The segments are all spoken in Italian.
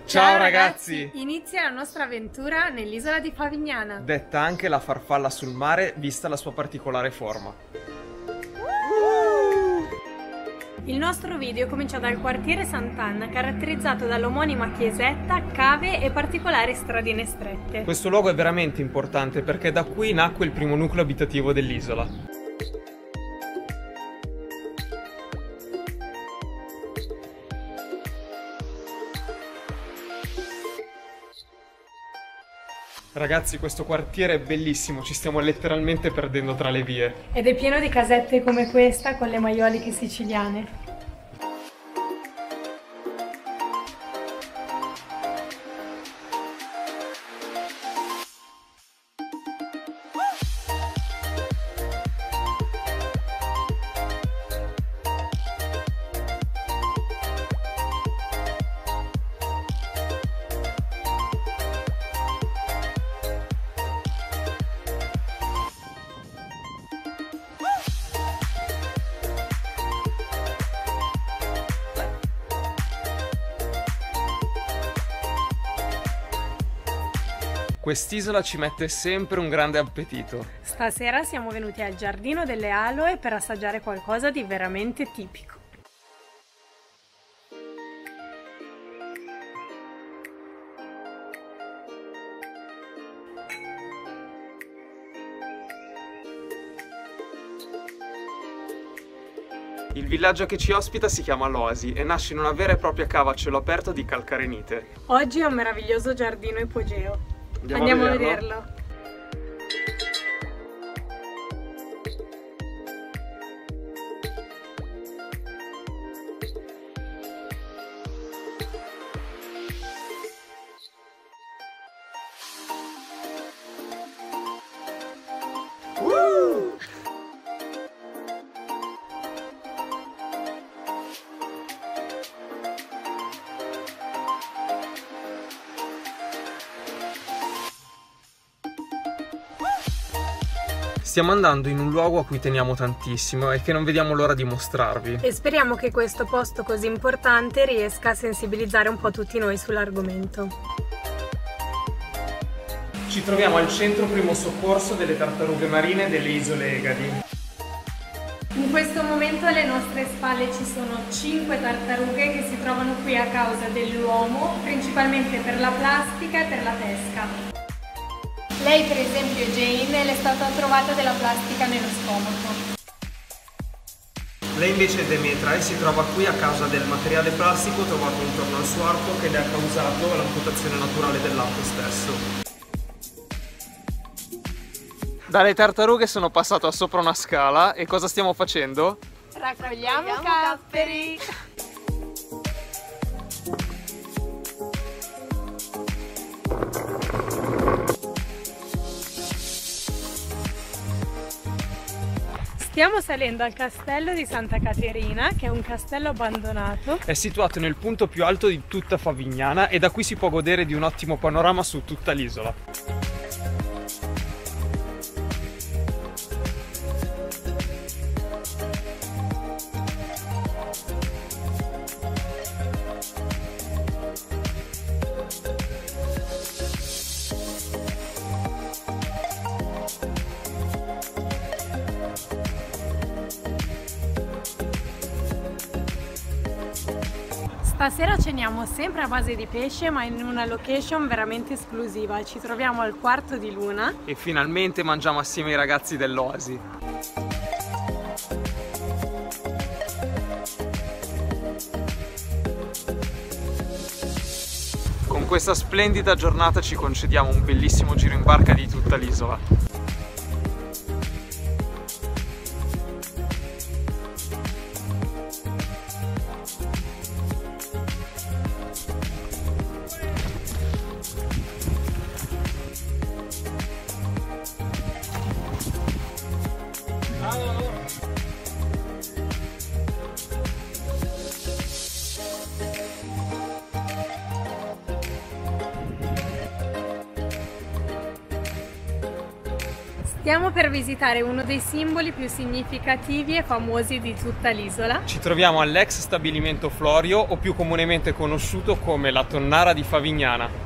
Ciao ragazzi! Inizia la nostra avventura nell'isola di Favignana. Detta anche la farfalla sul mare, vista la sua particolare forma. Il nostro video comincia dal quartiere Sant'Anna, caratterizzato dall'omonima chiesetta, cave e particolari stradine strette. Questo luogo è veramente importante perché da qui nacque il primo nucleo abitativo dell'isola. Ragazzi, questo quartiere è bellissimo, ci stiamo letteralmente perdendo tra le vie. Ed è pieno di casette come questa con le maioliche siciliane. Quest'isola ci mette sempre un grande appetito. Stasera siamo venuti al Giardino delle Aloe per assaggiare qualcosa di veramente tipico. Il villaggio che ci ospita si chiama L'Oasi e nasce in una vera e propria cava a cielo aperto di calcarenite. Oggi è un meraviglioso giardino ipogeo. Andiamo a vederlo. Stiamo andando in un luogo a cui teniamo tantissimo e che non vediamo l'ora di mostrarvi. E speriamo che questo posto così importante riesca a sensibilizzare un po' tutti noi sull'argomento. Ci troviamo al centro primo soccorso delle tartarughe marine delle isole Egadi. In questo momento alle nostre spalle ci sono 5 tartarughe che si trovano qui a causa dell'uomo, principalmente per la plastica e per la pesca. Lei, per esempio, Jane, le è stata trovata della plastica nello stomaco. Lei invece è Demetra e si trova qui a causa del materiale plastico trovato intorno al suo arto che le ha causato l'amputazione naturale dell'arto stesso. Dalle tartarughe sono passato sopra una scala e cosa stiamo facendo? Raccogliamo capperi! Stiamo salendo al castello di Santa Caterina, che è un castello abbandonato. È situato nel punto più alto di tutta Favignana e da qui si può godere di un ottimo panorama su tutta l'isola. Stasera ceniamo sempre a base di pesce, ma in una location veramente esclusiva. Ci troviamo al Quarto di Luna. E finalmente mangiamo assieme ai ragazzi dell'Oasi. Con questa splendida giornata ci concediamo un bellissimo giro in barca di tutta l'isola. Stiamo per visitare uno dei simboli più significativi e famosi di tutta l'isola. Ci troviamo all'ex stabilimento Florio, o più comunemente conosciuto come la Tonnara di Favignana.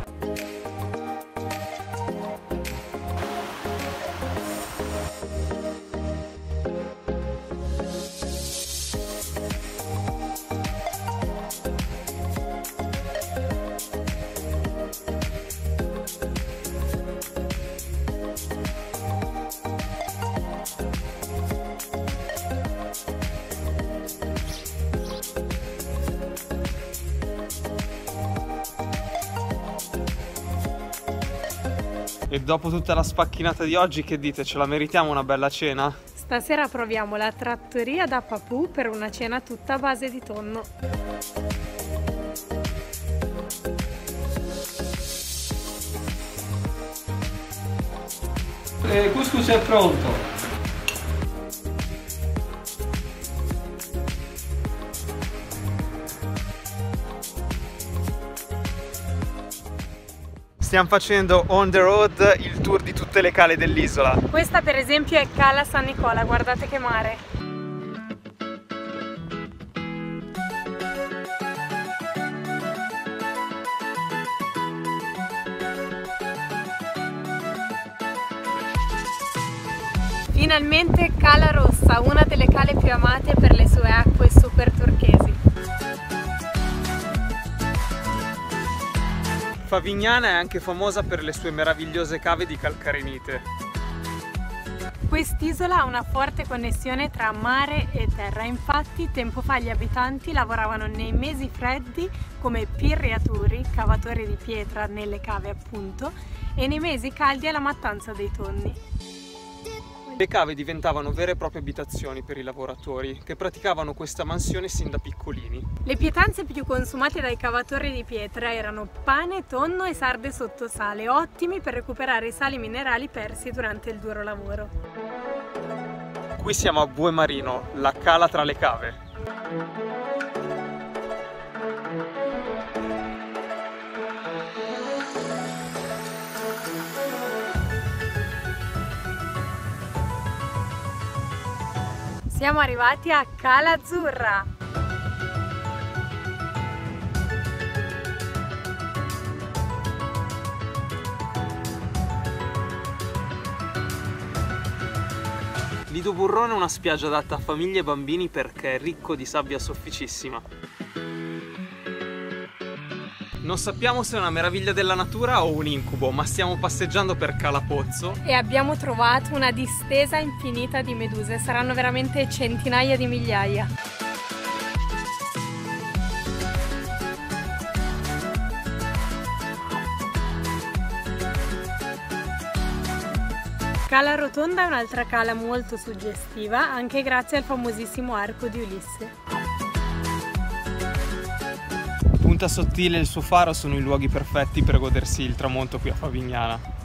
E dopo tutta la spacchinata di oggi, che dite? Ce la meritiamo una bella cena? Stasera proviamo la trattoria da Papù per una cena tutta a base di tonno. Il couscous è pronto! Stiamo facendo on the road il tour di tutte le cale dell'isola. Questa per esempio è Cala San Nicola, guardate che mare! Finalmente Cala Rossa, una delle cale più amate per le sue acque super turchesi. Favignana è anche famosa per le sue meravigliose cave di calcarenite. Quest'isola ha una forte connessione tra mare e terra, infatti tempo fa gli abitanti lavoravano nei mesi freddi come pirriatori, cavatori di pietra nelle cave appunto, e nei mesi caldi alla mattanza dei tonni. Le cave diventavano vere e proprie abitazioni per i lavoratori, che praticavano questa mansione sin da piccolini. Le pietanze più consumate dai cavatori di pietra erano pane, tonno e sarde sotto sale, ottimi per recuperare i sali minerali persi durante il duro lavoro. Qui siamo a Bue Marino, la cala tra le cave. Siamo arrivati a Cala Azzurra. Lido Burrone è una spiaggia adatta a famiglie e bambini perché è ricco di sabbia sofficissima. Non sappiamo se è una meraviglia della natura o un incubo, ma stiamo passeggiando per Cala Pozzo E abbiamo trovato una distesa infinita di meduse, saranno veramente centinaia di migliaia. Cala Rotonda è un'altra cala molto suggestiva, anche grazie al famosissimo arco di Ulisse. Punta Sottile e il suo faro sono i luoghi perfetti per godersi il tramonto qui a Favignana.